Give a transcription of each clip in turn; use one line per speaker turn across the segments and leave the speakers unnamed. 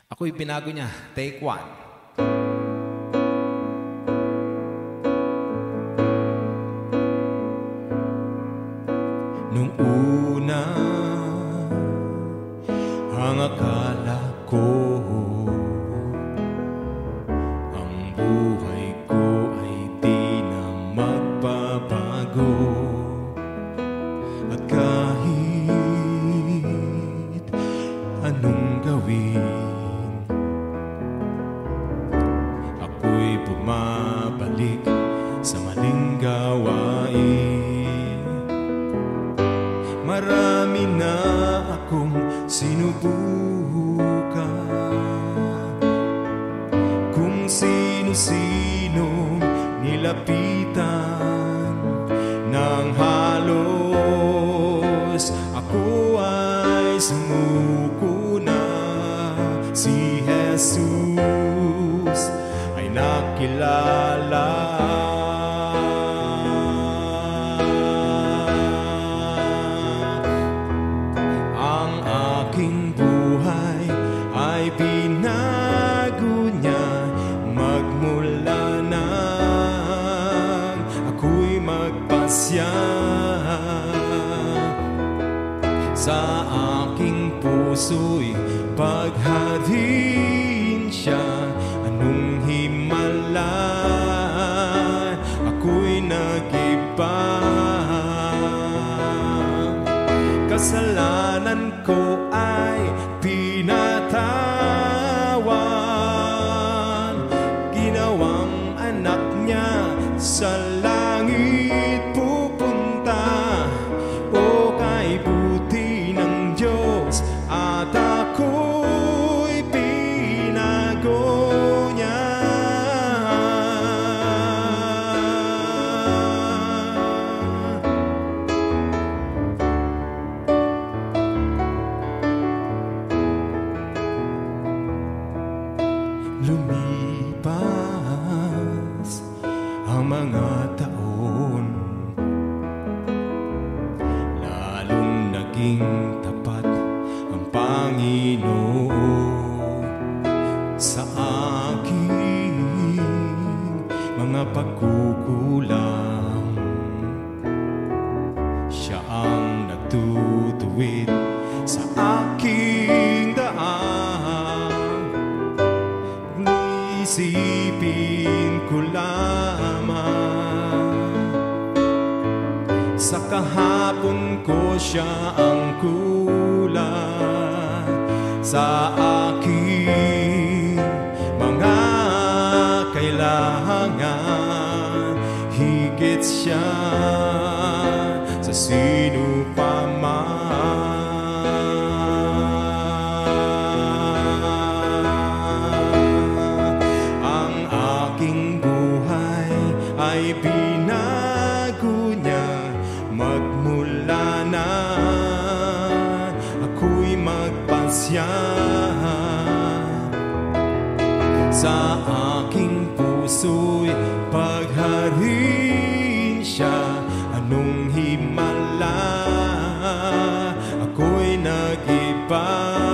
Ako'y binago niya. Take one. Nung una, ang akala ko, ang buhay ko ay di na magbabago. At kahit anong gawin, ako'y bumabalik sa maling gawain. Marami na akong sinubukan, kung sino-sino nilapitan ng halos. Ako ay sumuko na, si Jesus ay nakilala. Binago niya magmula nang ako'y magpasya. Sa aking puso'y pagharin siya. Anong himala, ako'y nag-iba. Kasalanan ko ay pinatawan, ginawang anak niya sa langit pupunta. O kay buti ng Diyos at ako'y pinago niya. Lumipas ang mga taon, lalong naging tapat ang Panginoon sa aking mga pagkukulang. Siya ang nagtutuwid sa aking daan. Isipin ko lamang, sa kahapon ko siya ang kulang. Sa aking mga kailangan, higit siya sa sino pa man. Ay binago niya magmula na ako'y magpasya. Sa aking puso'y pagharin siya. Anong himala, ako'y nag-iba.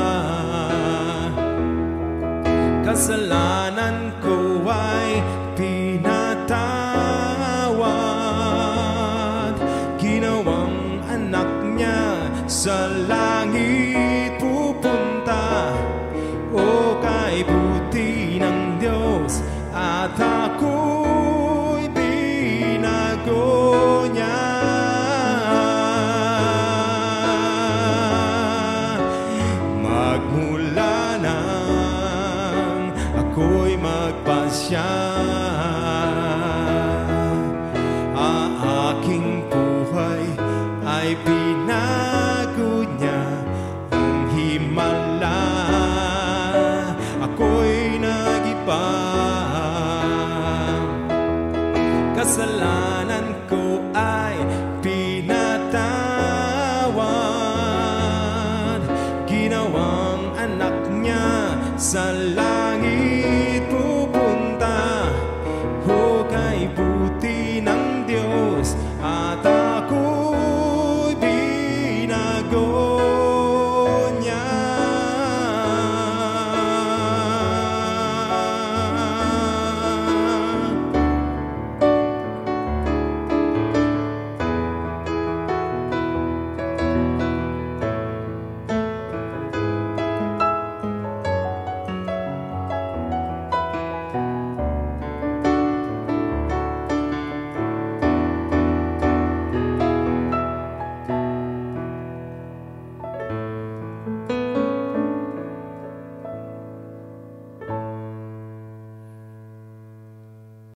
Kasalanan ko ay pinatawad, ginawang anak niya sa langit pupunta. O kay buti ng Diyos at ako'y binago niya. Magmula nang ako'y magpasya, aking buhay ay binago niya. Ang himala, ako'y nag-iba. Kasalanan ko ay pinatawad, ginawang anak niya sa langit